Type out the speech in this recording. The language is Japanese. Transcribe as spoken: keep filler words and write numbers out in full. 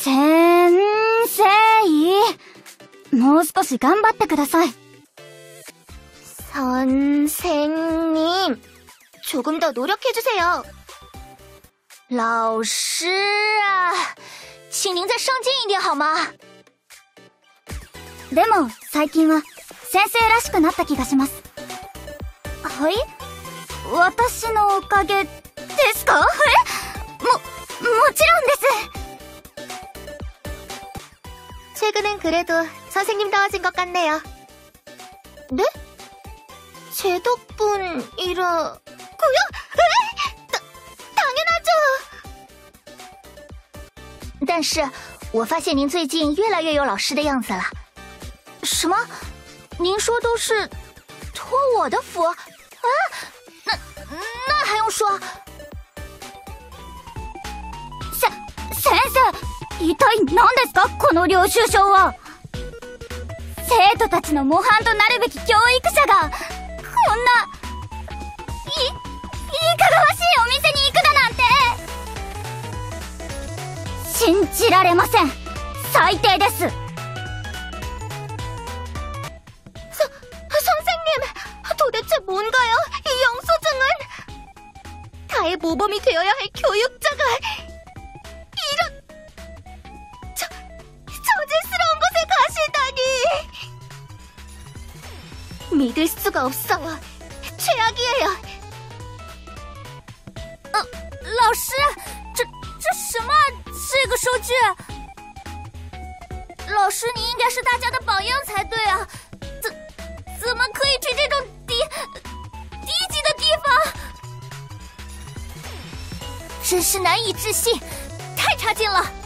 先生、もう少し頑張ってください。 선생님, 조금 더 노력해주세요. 老师啊，请您再上进一点好吗？ でも最近は先生らしくなった気がします。はい？私のおかげですか？え？も、もちろんです。 최근엔 그래도 선생님다워진 것 같네요. 네? 제 덕분이라고요? 에? 다, 당연하죠. 但是我发现您最近越来越有老师的样子了。什么？您说都是托我的福？啊？那那还用说？ せ、先生、一体何ですかこの領収書は。生徒たちの模範となるべき教育者がこんないいかがわしいお店に行くだなんて信じられません。最低です。 도대체 뭔가요? 이 영수증은? 다의 모범이 되어야 할 교육자가 이런 저, 저질스러운 곳에 가시다니. 믿을 수가 없어요. 최악이에요. 呃，老师，这这什么？这个收据？老师，你应该是大家的榜样才对啊！怎怎么可以去这种 低级的地方，真是难以置信，太差劲了。